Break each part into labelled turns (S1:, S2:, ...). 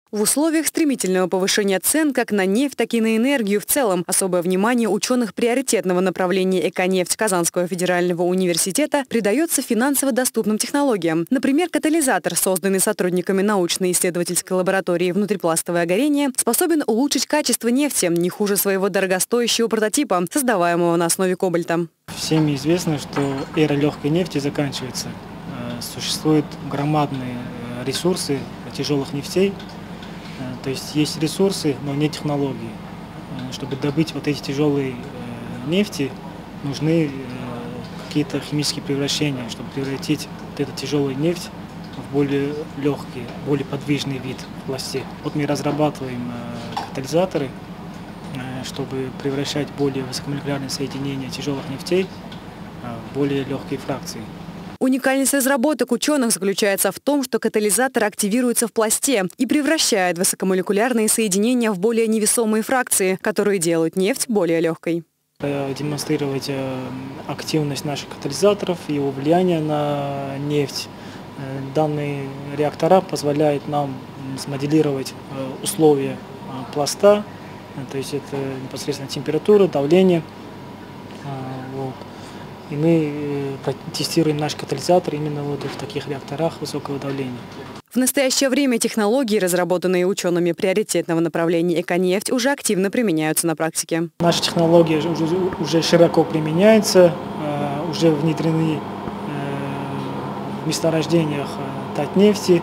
S1: В условиях стремительного повышения цен как на нефть, так и на энергию в целом особое внимание ученых приоритетного направления «Эконефть» Казанского федерального университета придается финансово доступным технологиям. Например, катализатор, созданный сотрудниками научно-исследовательской лаборатории «Внутрипластовое горение», способен улучшить качество нефти не хуже своего дорогостоящего прототипа, создаваемого на основе кобальта.
S2: Всем известно, что эра легкой нефти заканчивается. Существуют громадные ресурсы тяжелых нефтей. То есть есть ресурсы, но нет технологий. Чтобы добыть вот эти тяжелые нефти, нужны какие-то химические превращения, чтобы превратить вот эту тяжелую нефть в более легкий, более подвижный вид в пласте. Вот мы разрабатываем катализаторы, чтобы превращать более высокомолекулярные соединения тяжелых нефтей в более легкие фракции.
S1: Уникальность разработок ученых заключается в том, что катализатор активируется в пласте и превращает высокомолекулярные соединения в более невесомые фракции, которые делают нефть более легкой.
S2: Демонстрировать активность наших катализаторов, его влияние на нефть. Данные реактора позволяют нам смоделировать условия пласта, то есть это непосредственно температура, давление. И мы тестируем наш катализатор именно вот в таких реакторах высокого давления.
S1: В настоящее время технологии, разработанные учеными приоритетного направления «Эконефть», уже активно применяются на практике.
S2: Наши технологии уже широко применяются, уже внедрены в месторождениях Татнефти,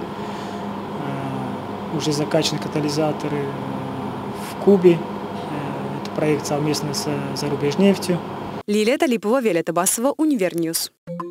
S2: уже закачаны катализаторы в Кубе. Это проект совместно с Зарубежнефтью.
S1: Лилия Талипова, Виолетта Басова, Универньюз.